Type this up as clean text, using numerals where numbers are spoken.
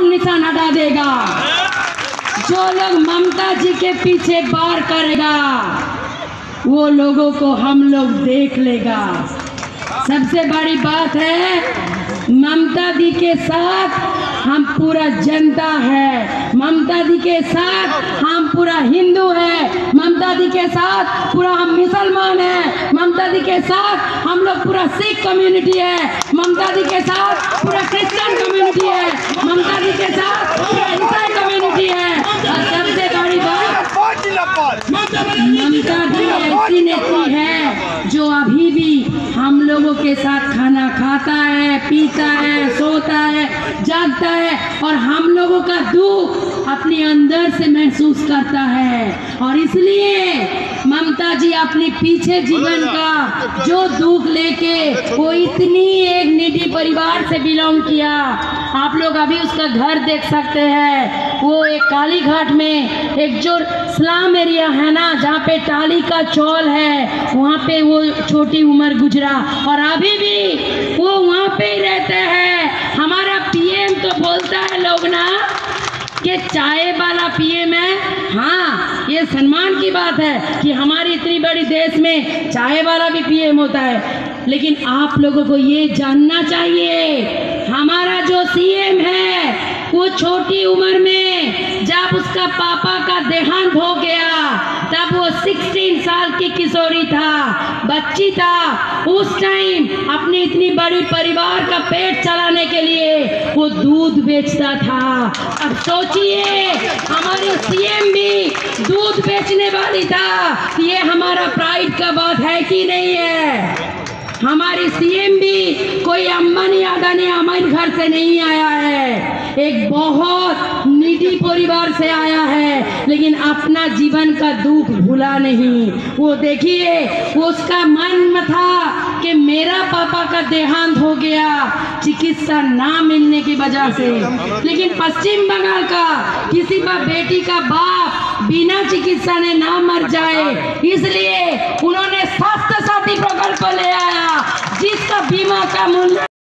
निशान हटा देगा। जो लोग ममता जी के पीछे वार करेगा वो लोगों को हम लोग देख लेगा। सबसे बड़ी बात है ममता दी के साथ हम पूरा जनता है, ममता दी के साथ हम पूरा हिंदू है, ममता दी के साथ पूरा हम मुसलमान है, ममता दी के साथ हम लोग पूरा सिख कम्युनिटी है, ममता दी के साथ पूरा क्रिश्चियन कम्युनिटी है, ममता दी के साथ पूरा ईसाई कम्युनिटी है। और सबसे बड़ी बात ममता दी ऐसी नेत्री है जो अभी भी हम लोगों के साथ खाना खाता है, पीता है, सोता है, जागता है और हम लोगों का दुख अपने अंदर से महसूस करता है। और इसलिए ममता जी अपने पीछे जीवन का जो दुख लेके वो इतनी एक निडी परिवार से बिलोंग किया। आप लोग अभी उसका घर देख सकते हैं, वो एक काली घाट में एक जो स्लम एरिया है ना, जहाँ पे टाली का चौल है, वहाँ पे वो छोटी उम्र गुजरा और अभी भी वो वहाँ पे ही रहते हैं। हमारा पीएम तो बोलता है लोग ना कि चाय वाला पीएम है। हाँ, ये सम्मान की बात है कि हमारी इतनी बड़ी देश में चाय वाला भी पीएम होता है, लेकिन आप लोगों को ये जानना चाहिए हमारा जो सीएम है वो छोटी उम्र में जब उसका पापा का देहांत हो गया तब वो 16 साल की किशोरी था, बच्ची था। उस टाइम अपनी इतनी बड़ी परिवार का पेट चलाने के लिए वो दूध बेचता था। अब सोचिए हमारी सीएम भी दूध बेचने वाली था, ये हमारा प्राइड का बात है कि नहीं है? हमारी सीएम भी कोई अंबानी अदानी अमीर घर से नहीं आया है, एक बहुत निडी परिवार से आया है, लेकिन अपना जीवन का दुख भूला नहीं। वो देखिए उसका मन में था कि मेरा पापा का देहांत हो गया चिकित्सा ना मिलने की वजह से, लेकिन पश्चिम बंगाल का किसी का बेटी का बाप बिना चिकित्सा ने ना मर जाए, इसलिए उन्होंने स्वास्थ्य साथी प्रकल्प ले आया जिसका बीमा का मूल्य